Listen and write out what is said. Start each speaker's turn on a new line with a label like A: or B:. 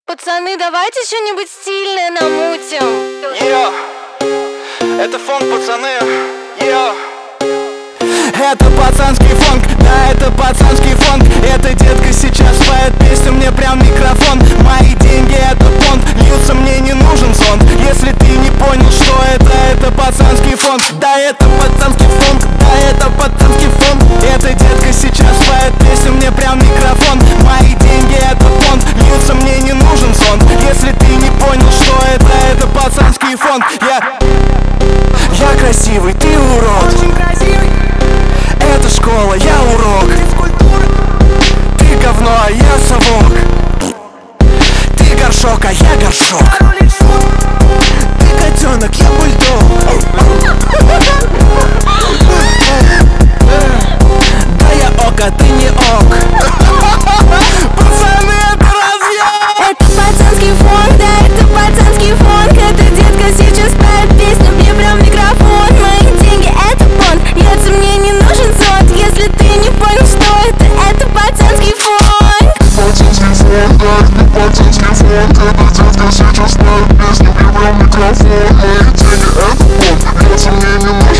A: Пацаны, давайте что-нибудь стильное намутим.
B: Это фонк, пацаны.
C: Это пацанский фонк, да, это пацанский фонк. Эта детка сейчас поет песню мне прям в микрофон. Мои деньги это понт, льются, мне не нужен зонт. Если ты не понял, что это пацанский фонк. Да, это пацанский фонк, да, это пацанский фонк. Эта детка сейчас поет песню мне прям в микрофон. Мои деньги это понт, льются, мне не нужен зонт. Если ты не понял, что это пацанский фонк. Я красивый, ты урод.
B: Очень красивый.
C: Это школа, я урок. Ты говно, а я совок. Ты горшок, а я горшок. Ты котенок, я бульдог. Да я ок, а ты не ок. Пацаны, это разъем.
A: Это пацанский фонк, да, это пацанский фонк. Эта детка сейчас поет песню мне прям в микрофон. Мои деньги это понт, льется, мне не нужен зонт. Если ты не понял, что это пацанский фонк.
D: Пацанский фонк, да, это пацанский фонк. Эта детка сейчас поет песню мне прям в микрофон. Мои деньги это понт, льется, мне не нужен